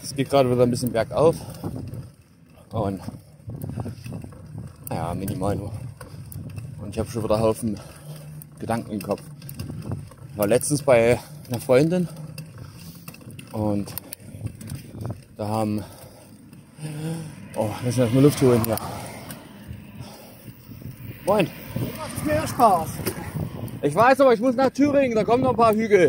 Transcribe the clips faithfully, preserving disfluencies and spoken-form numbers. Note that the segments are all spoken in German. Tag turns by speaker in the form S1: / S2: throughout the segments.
S1: es geht gerade wieder ein bisschen bergauf. Und naja, minimal nur. Und ich habe schon wieder einen Haufen Gedanken im Kopf. Ich war letztens bei einer Freundin und da haben... Oh, müssen wir erstmal Luft holen hier. Moin.
S2: Macht mir Spaß.
S1: Ich weiß, aber ich muss nach Thüringen, da kommen noch ein paar Hügel.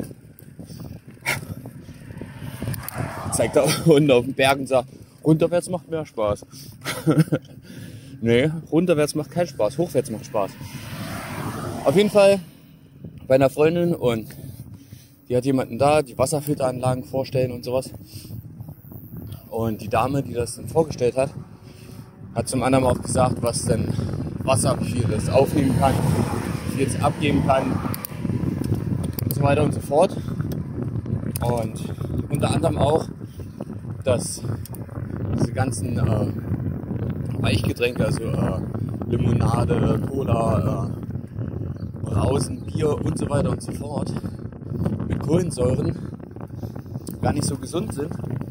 S1: Zeigt da unten auf den Berg und sagt, runterwärts macht mehr Spaß. Nee, runterwärts macht keinen Spaß, hochwärts macht Spaß. Auf jeden Fall bei einer Freundin und die hat jemanden da, die Wasserfilteranlagen vorstellen und sowas. Und die Dame, die das dann vorgestellt hat, hat zum anderen auch gesagt, was denn Wasser, wie viel es aufnehmen kann, wie viel es abgeben kann und so weiter und so fort. Und unter anderem auch, dass diese ganzen äh, Weichgetränke, also äh, Limonade, Cola, äh, Brausen, Bier und so weiter und so fort mit Kohlensäuren gar nicht so gesund sind,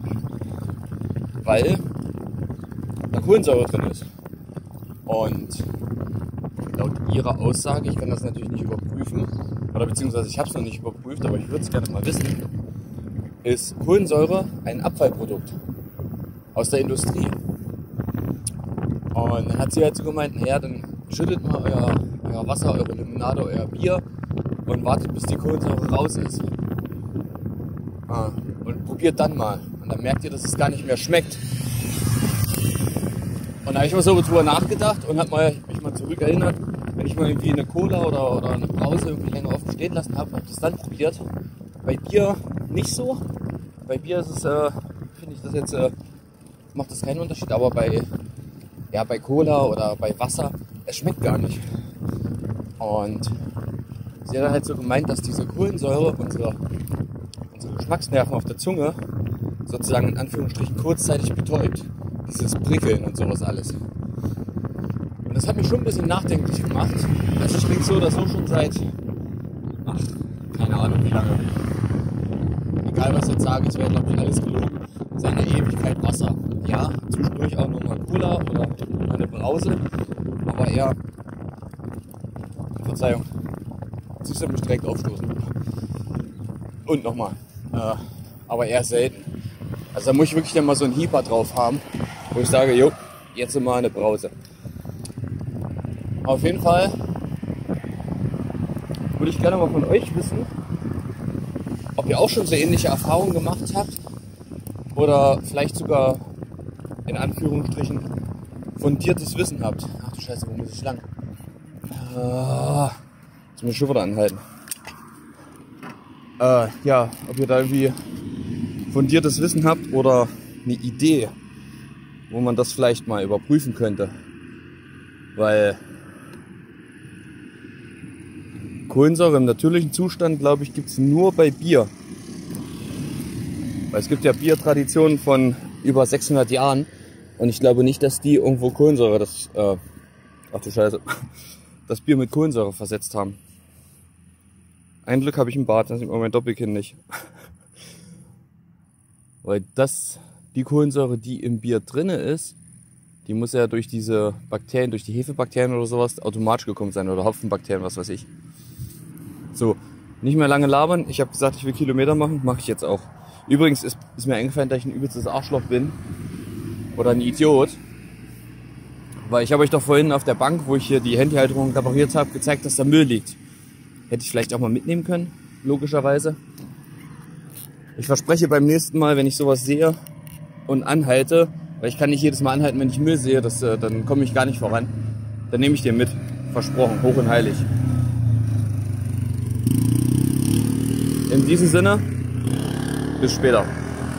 S1: weil da Kohlensäure drin ist. Und laut ihrer Aussage, ich kann das natürlich nicht überprüfen, oder beziehungsweise ich habe es noch nicht überprüft, aber ich würde es gerne mal wissen, ist Kohlensäure ein Abfallprodukt aus der Industrie. Und dann hat sie halt so gemeint, naja, dann schüttet mal euer, euer Wasser, eure Limonade, euer Bier und wartet, bis die Kohlensäure raus ist. Ah, und probiert dann mal. Und dann merkt ihr, dass es gar nicht mehr schmeckt. Und da habe ich mal so drüber nachgedacht und habe mal, mich mal zurückerinnert, wenn ich mal irgendwie eine Cola oder, oder eine Brause irgendwie länger offen stehen lassen habe, habe ich das dann probiert. Bei Bier nicht so. Bei Bier ist es, äh, finde ich das jetzt, äh, macht das keinen Unterschied, aber bei, ja, bei Cola oder bei Wasser, es schmeckt gar nicht. Und sie hat halt so gemeint, dass diese Kohlensäure unsere, unsere Geschmacksnerven auf der Zunge sozusagen in Anführungsstrichen kurzzeitig betäubt. Dieses Prickeln und sowas alles. Und das hat mich schon ein bisschen nachdenklich gemacht. Also ich trinke so oder so schon seit, ach, keine Ahnung wie lange. Egal was ich jetzt sage, es wäre glaube ich alles gelogen. Seit einer Ewigkeit Wasser. Ja, zwischendurch auch nochmal Cola oder eine Brause. Aber eher, Verzeihung, siehst du mich direkt aufstoßen. Und nochmal. Äh, aber eher selten. Also da muss ich wirklich dann mal so einen Hieper drauf haben, wo ich sage, jo, jetzt mal eine Brause. Auf jeden Fall würde ich gerne mal von euch wissen, ob ihr auch schon so ähnliche Erfahrungen gemacht habt oder vielleicht sogar in Anführungsstrichen fundiertes Wissen habt. Ach du Scheiße, wo muss ich lang? Äh, jetzt muss ich schon wieder anhalten. Äh, ja, ob ihr da irgendwie fundiertes Wissen habt oder eine Idee, wo man das vielleicht mal überprüfen könnte. Weil Kohlensäure im natürlichen Zustand, glaube ich, gibt es nur bei Bier. Weil es gibt ja Biertraditionen von über sechshundert Jahren und ich glaube nicht, dass die irgendwo Kohlensäure, das, äh, ach du Scheiße, das Bier mit Kohlensäure versetzt haben. Ein Glück habe ich im Bad, das sieht man mein Doppelkinn nicht. Weil das, die Kohlensäure, die im Bier drinne ist, die muss ja durch diese Bakterien, durch die Hefebakterien oder sowas automatisch gekommen sein oder Hopfenbakterien, was weiß ich. So, nicht mehr lange labern. Ich habe gesagt, ich will Kilometer machen, mache ich jetzt auch. Übrigens ist, ist mir eingefallen, dass ich ein übelstes Arschloch bin oder ein Idiot. Weil ich habe euch doch vorhin auf der Bank, wo ich hier die Handyhalterung repariert habe, gezeigt, dass da Müll liegt. Hätte ich vielleicht auch mal mitnehmen können, logischerweise. Ich verspreche beim nächsten Mal, wenn ich sowas sehe und anhalte, weil ich kann nicht jedes Mal anhalten, wenn ich Müll sehe, das, äh, dann komme ich gar nicht voran. Dann nehme ich den mit. Versprochen, hoch und heilig. In diesem Sinne, bis später.